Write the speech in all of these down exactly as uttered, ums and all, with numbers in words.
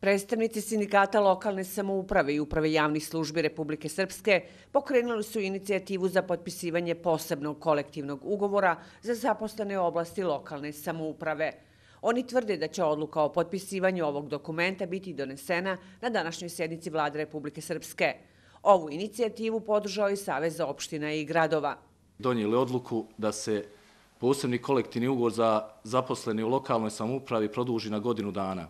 Predstavnici sindikata lokalne samouprave i uprave javnih službi Republike Srpske pokrenuli su inicijativu za potpisivanje posebnog kolektivnog ugovora za zaposlene u oblasti lokalne samouprave. Oni tvrde da će odluka o potpisivanju ovog dokumenta biti donesena na današnjoj sjednici Vlade Republike Srpske. Ovu inicijativu podržao i Savez opština i gradova. Donijeli odluku da se posebni kolektivni ugovor za zaposlene u lokalnoj samoupravi produži na godinu dana.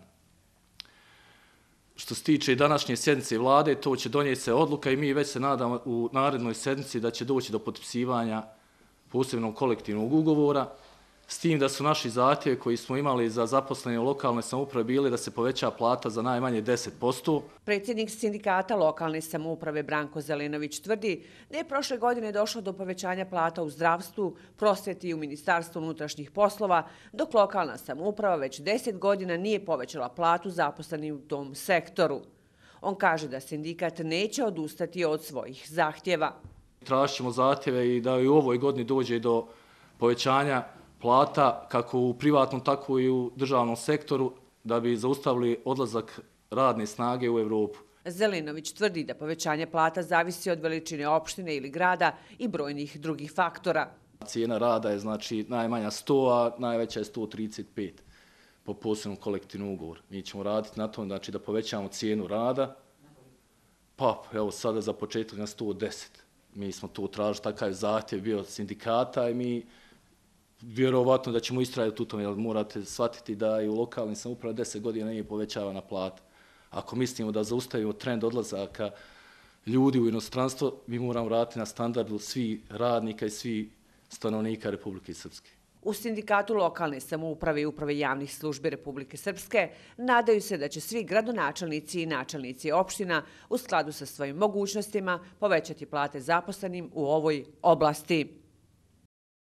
Što se tiče današnje sjednice vlade, to će donijeti se odluka i mi već se nadamo u narednoj sjednici da će doći do potpisivanja posebnog kolektivnog ugovora, s tim da su naši zahtjevi koji smo imali za zaposlene u lokalnoj samoupravi bili da se poveća plata za najmanje deset posto. Predsjednik sindikata lokalne samouprave Branko Zelenović tvrdi da je prošle godine došlo do povećanja plata u zdravstvu, prosvjeti i u Ministarstvu unutrašnjih poslova, dok lokalna samouprava već deset godina nije povećala platu zaposlenih u tom sektoru. On kaže da sindikat neće odustati od svojih zahtjeva. Tražit ćemo zahtjeve i da i u ovoj godini dođe do povećanja plata kako u privatnom, tako i u državnom sektoru da bi zaustavili odlazak radne snage u Evropu. Zelenović tvrdi da povećanje plata zavisi od veličine opštine ili grada i brojnih drugih faktora. Cijena rada je znači najmanja sto, a najveća je sto trideset pet po posebnom kolektivnom ugovoru. Mi ćemo raditi na tom znači, da povećamo cijenu rada, pa evo sada za početak na sto deset. Mi smo to tražili, takav zahtjev bio sindikata i mi vjerovatno da ćemo istrajati u tome, jer morate shvatiti da i u lokalnim samoupravama deset godina nije povećavana plata. Ako mislimo da zaustavimo trend odlazaka ljudi u inostranstvo, mi moramo vratiti na standardu svih radnika i svih stanovnika Republike Srpske. U sindikatu lokalne samouprave i uprave javnih službi Republike Srpske nadaju se da će svi gradonačelnici i načelnici opština u skladu sa svojim mogućnostima povećati plate zaposlenim u ovoj oblasti.